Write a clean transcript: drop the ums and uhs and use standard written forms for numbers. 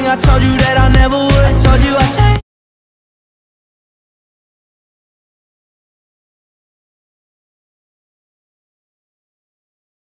everything I told you that I never would. I told you I'd change.